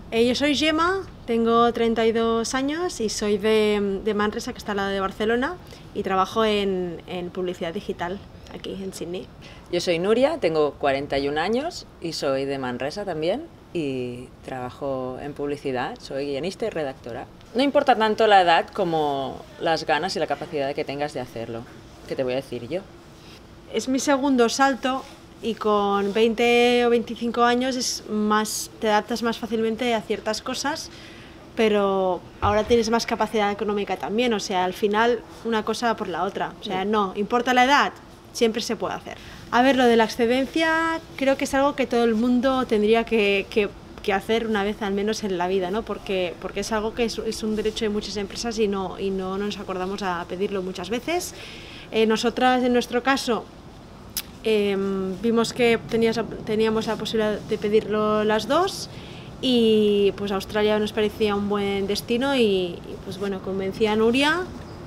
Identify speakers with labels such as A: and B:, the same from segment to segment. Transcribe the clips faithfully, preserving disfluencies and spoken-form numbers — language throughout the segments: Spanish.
A: Eh, yo soy Gemma, tengo treinta y dos años y soy de, de Manresa, que está al lado de Barcelona, y trabajo en, en publicidad digital aquí en Sydney.
B: Yo soy Nuria, tengo cuarenta y un años y soy de Manresa también y trabajo en publicidad, soy guionista y redactora. No importa tanto la edad como las ganas y la capacidad que tengas de hacerlo. ¿Qué te voy a decir yo?
A: Es mi segundo salto y con veinte o veinticinco años es más, te adaptas más fácilmente a ciertas cosas, pero ahora tienes más capacidad económica también, o sea, al final una cosa por la otra, o sea, no, importa la edad, siempre se puede hacer. A ver, lo de la excedencia creo que es algo que todo el mundo tendría que, que, que hacer una vez al menos en la vida, ¿no? Porque, porque es algo que es, es un derecho de muchas empresas y no, y no nos acordamos a pedirlo muchas veces. Eh, nosotras, en nuestro caso, eh, vimos que tenías, teníamos la posibilidad de pedirlo las dos y pues Australia nos parecía un buen destino y, y pues bueno, convencí a Nuria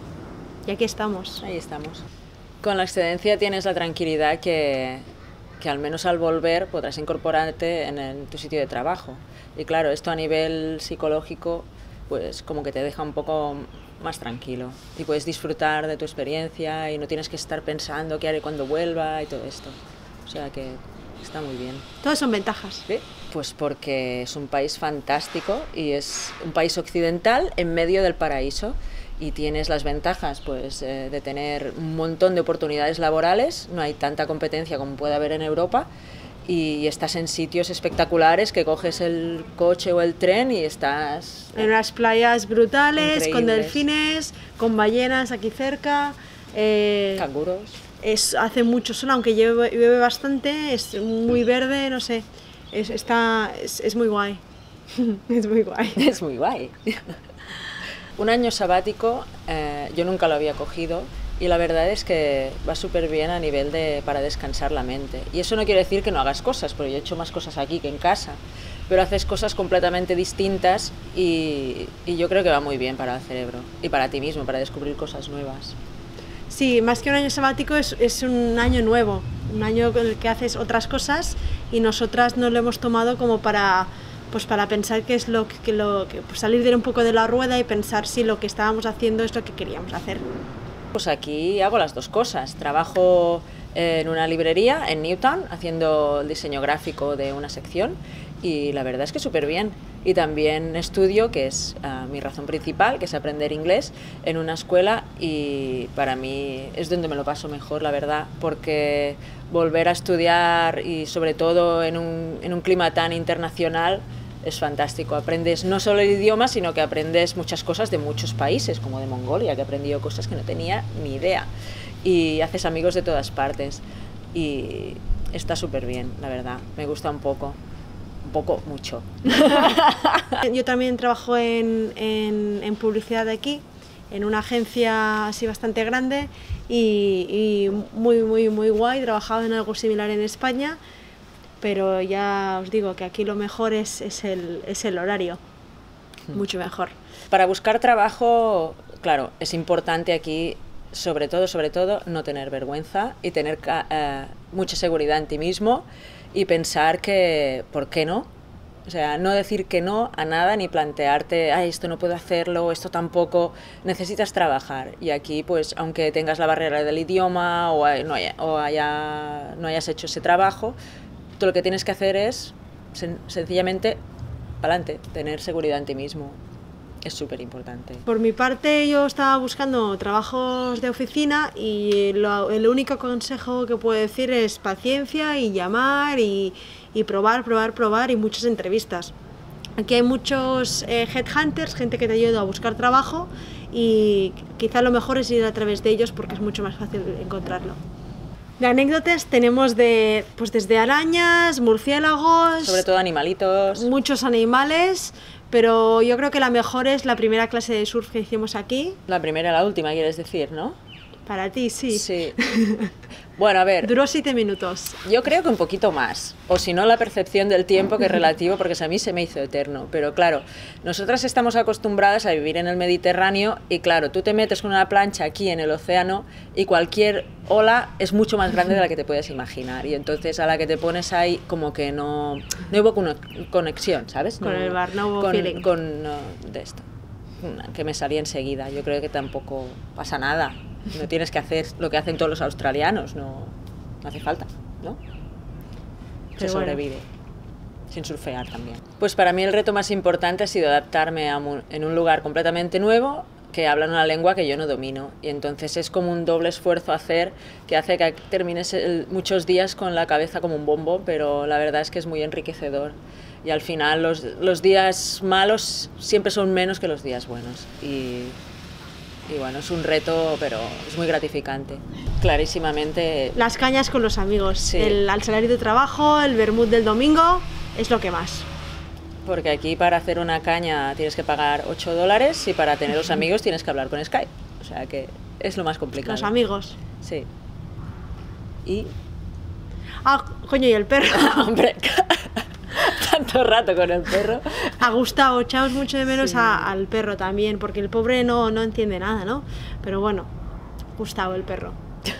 A: y aquí estamos.
B: Ahí estamos. Con la excedencia tienes la tranquilidad que, que al menos al volver podrás incorporarte en, en tu sitio de trabajo. Y claro, esto a nivel psicológico, pues como que te deja un poco más tranquilo y puedes disfrutar de tu experiencia y no tienes que estar pensando qué haré cuando vuelva y todo esto. O sea que está muy bien.
A: Todas son ventajas.
B: ¿Sí? Pues porque es un país fantástico y es un país occidental en medio del paraíso. Y tienes las ventajas pues, eh, de tener un montón de oportunidades laborales, no hay tanta competencia como puede haber en Europa, y, y estás en sitios espectaculares que coges el coche o el tren y estás...
A: En unas playas brutales,
B: increíbles.
A: Con delfines, con ballenas aquí cerca. Eh,
B: Canguros.
A: Es, hace mucho sol, aunque llueve, llueve bastante, es muy verde, no sé, es, está, es, es muy guay. Es muy guay.
B: Es muy guay. Un año sabático eh, yo nunca lo había cogido y la verdad es que va súper bien a nivel de para descansar la mente. Y eso no quiere decir que no hagas cosas, porque yo he hecho más cosas aquí que en casa, pero haces cosas completamente distintas y, y yo creo que va muy bien para el cerebro y para ti mismo, para descubrir cosas nuevas.
A: Sí, más que un año sabático es, es un año nuevo, un año en el que haces otras cosas y nosotras no lo hemos tomado como para... pues para pensar qué es lo que, que, lo, que pues salir de un poco de la rueda y pensar si lo que estábamos haciendo es lo que queríamos hacer.
B: Pues aquí hago las dos cosas. Trabajo en una librería en Newtown haciendo el diseño gráfico de una sección y la verdad es que súper bien. Y también estudio, que es uh, mi razón principal, que es aprender inglés en una escuela y para mí es donde me lo paso mejor, la verdad, porque volver a estudiar y sobre todo en un, en un clima tan internacional es fantástico. Aprendes no solo el idioma, sino que aprendes muchas cosas de muchos países, como de Mongolia, que he aprendido cosas que no tenía ni idea. Y haces amigos de todas partes. Y está súper bien, la verdad. Me gusta un poco. Un poco, mucho.
A: Yo también trabajo en, en, en publicidad aquí, en una agencia así bastante grande y, y muy, muy, muy guay. He trabajado en algo similar en España, pero ya os digo que aquí lo mejor es, es, el, es el horario, mucho mejor.
B: Para buscar trabajo, claro, es importante aquí, sobre todo, sobre todo, no tener vergüenza y tener eh, mucha seguridad en ti mismo y pensar que, ¿por qué no? O sea, no decir que no a nada ni plantearte, ay, esto no puedo hacerlo, esto tampoco, necesitas trabajar. Y aquí, pues, aunque tengas la barrera del idioma o, no, haya, o haya, no hayas hecho ese trabajo, tú lo que tienes que hacer es, sen sencillamente, para adelante, tener seguridad en ti mismo. Es súper importante.
A: Por mi parte, yo estaba buscando trabajos de oficina y lo, el único consejo que puedo decir es paciencia y llamar y, y probar, probar, probar y muchas entrevistas. Aquí hay muchos eh, headhunters, gente que te ayuda a buscar trabajo y quizá lo mejor es ir a través de ellos porque es mucho más fácil encontrarlo. De anécdotas tenemos de, pues desde arañas, murciélagos...
B: Sobre todo animalitos.
A: Muchos animales, pero yo creo que la mejor es la primera clase de surf que hicimos aquí.
B: La primera y la última, quieres decir, ¿no?
A: Para ti, sí.
B: Sí. Bueno, a ver.
A: Duró siete minutos.
B: Yo creo que un poquito más. O si no, la percepción del tiempo, que es relativo, porque a mí se me hizo eterno. Pero claro, nosotras estamos acostumbradas a vivir en el Mediterráneo y claro, tú te metes con una plancha aquí en el océano y cualquier ola es mucho más grande de la que te puedes imaginar. Y entonces a la que te pones ahí, como que no, no hubo conexión, ¿sabes?
A: Con
B: no,
A: el bar, no hubo
B: con,
A: feeling.
B: Con, no, de esto. Que me salía enseguida. Yo creo que tampoco pasa nada. No tienes que hacer lo que hacen todos los australianos, no, no hace falta, ¿no? Se
A: Pero
B: sobrevive,
A: bueno.
B: Sin surfear también. Pues para mí el reto más importante ha sido adaptarme a un, en un lugar completamente nuevo que hablan una lengua que yo no domino. Y entonces es como un doble esfuerzo hacer, que hace que termines el, muchos días con la cabeza como un bombo, pero la verdad es que es muy enriquecedor. Y al final los, los días malos siempre son menos que los días buenos. Y, y bueno, es un reto, pero es muy gratificante. Clarísimamente.
A: Las cañas con los amigos,
B: Sí.
A: el, al salario de trabajo, el vermut del domingo, es lo que más.
B: Porque aquí para hacer una caña tienes que pagar ocho dólares y para tener los amigos tienes que hablar con Skype. O sea que es lo más complicado.
A: Los amigos.
B: Sí. Y...
A: Ah, coño, y el perro.
B: Hombre, tanto rato con el perro.
A: A Gustavo, echamos mucho de menos
B: Sí.
A: a, al perro también, porque el pobre no, no entiende nada, ¿no? Pero bueno, Gustavo, el perro.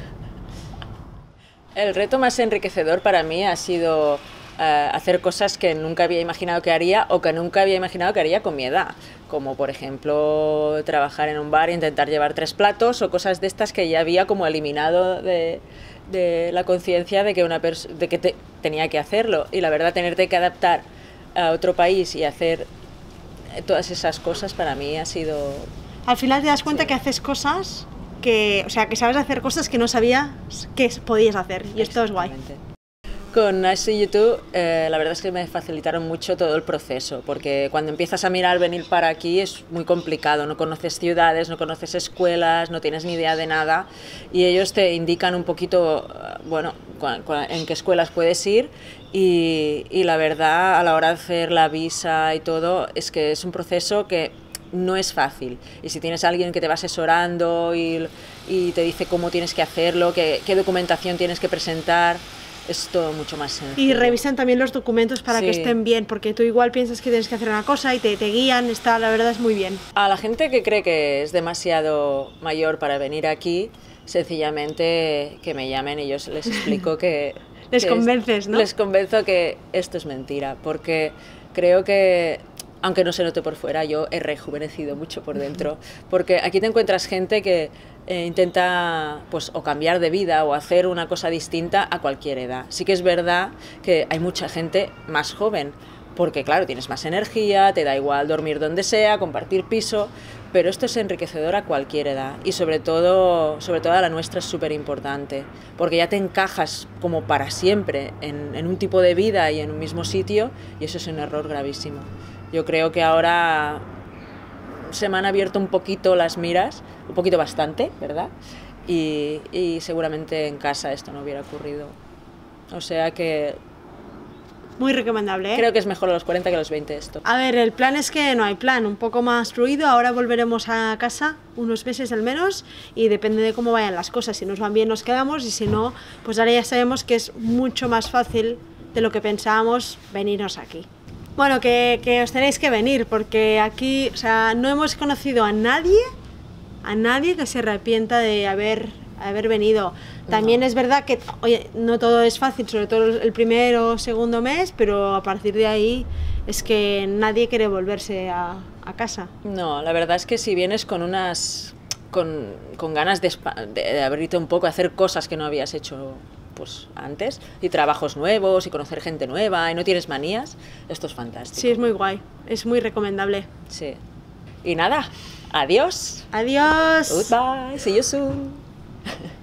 B: El reto más enriquecedor para mí ha sido uh, hacer cosas que nunca había imaginado que haría o que nunca había imaginado que haría con mi edad. Como por ejemplo trabajar en un bar e intentar llevar tres platos o cosas de estas que ya había como eliminado de, de la conciencia de que, una de que te, tenía que hacerlo. Y la verdad, tenerte que adaptar a otro país y hacer todas esas cosas para mí ha sido...
A: Al final te das cuenta
B: Sí.
A: que haces cosas que, o sea, que sabes hacer cosas que no sabías que podías hacer, y esto es guay.
B: Exactamente. Con I See You Too, eh, la verdad es que me facilitaron mucho todo el proceso, porque cuando empiezas a mirar venir para aquí es muy complicado, no conoces ciudades, no conoces escuelas, no tienes ni idea de nada, y ellos te indican un poquito, bueno, en qué escuelas puedes ir, y, y la verdad, a la hora de hacer la visa y todo, es que es un proceso que no es fácil, y si tienes a alguien que te va asesorando y, y te dice cómo tienes que hacerlo, qué, qué documentación tienes que presentar, es todo mucho más sencillo.
A: Y revisan también los documentos para
B: Sí.
A: que estén bien, porque tú igual piensas que tienes que hacer una cosa y te, te guían, está, la verdad es muy bien.
B: A la gente que cree que es demasiado mayor para venir aquí, sencillamente que me llamen y yo les explico que...
A: Les
B: que
A: convences,
B: es,
A: ¿no?
B: Les convenzo que esto es mentira, porque creo que, aunque no se note por fuera, yo he rejuvenecido mucho por dentro, porque aquí te encuentras gente que eh, intenta pues o cambiar de vida o hacer una cosa distinta a cualquier edad. Sí que es verdad que hay mucha gente más joven, porque claro, tienes más energía, te da igual dormir donde sea, compartir piso, pero esto es enriquecedor a cualquier edad, y sobre todo, sobre todo a la nuestra es súper importante, porque ya te encajas como para siempre en, en un tipo de vida y en un mismo sitio, y eso es un error gravísimo. Yo creo que ahora se me han abierto un poquito las miras, un poquito bastante, ¿verdad? Y, y seguramente en casa esto no hubiera ocurrido. O sea que
A: Muy recomendable, ¿eh?
B: creo que es mejor a los cuarenta que a los veinte esto.
A: A ver, el plan es que no hay plan, un poco más fluido, ahora volveremos a casa unos meses al menos y depende de cómo vayan las cosas, si nos van bien nos quedamos y si no, pues ahora ya sabemos que es mucho más fácil de lo que pensábamos venirnos aquí. Bueno, que, que os tenéis que venir porque aquí, o sea, no hemos conocido a nadie, a nadie que se arrepienta de haber, haber venido. También
B: No.
A: es verdad que, oye, no todo es fácil, sobre todo el primer o segundo mes, pero a partir de ahí es que nadie quiere volverse a, a casa.
B: No, la verdad es que si vienes con unas con, con ganas de, de, de abrirte un poco, hacer cosas que no habías hecho pues antes, y trabajos nuevos y conocer gente nueva y no tienes manías, esto es fantástico.
A: Sí, es muy guay, es muy recomendable.
B: Sí. Y nada, adiós.
A: Adiós.
B: Goodbye, see you soon.